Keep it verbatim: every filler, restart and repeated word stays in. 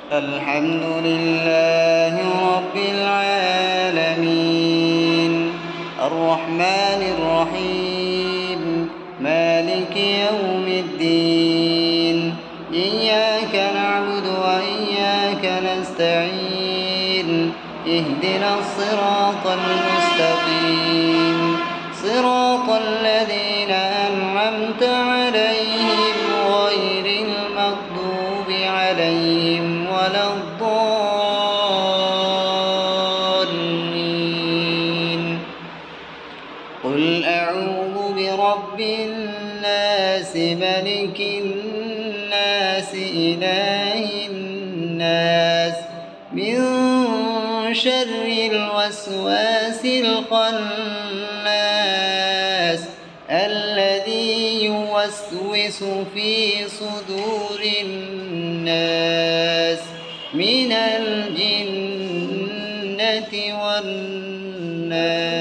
الحمد لله رب العالمين الرحمن الرحيم مالك يوم الدين إياك نعبد وإياك نستعين اهدنا الصراط المستقيم صراط الذين أنعمت عليهم غير المغضوب عليهم ولا الضالين. قل أعوذ برب الناس ملك الناس إله الناس من شر الوسواس الخناس الذي يوسوس في صدور الناس من الجنة والناس.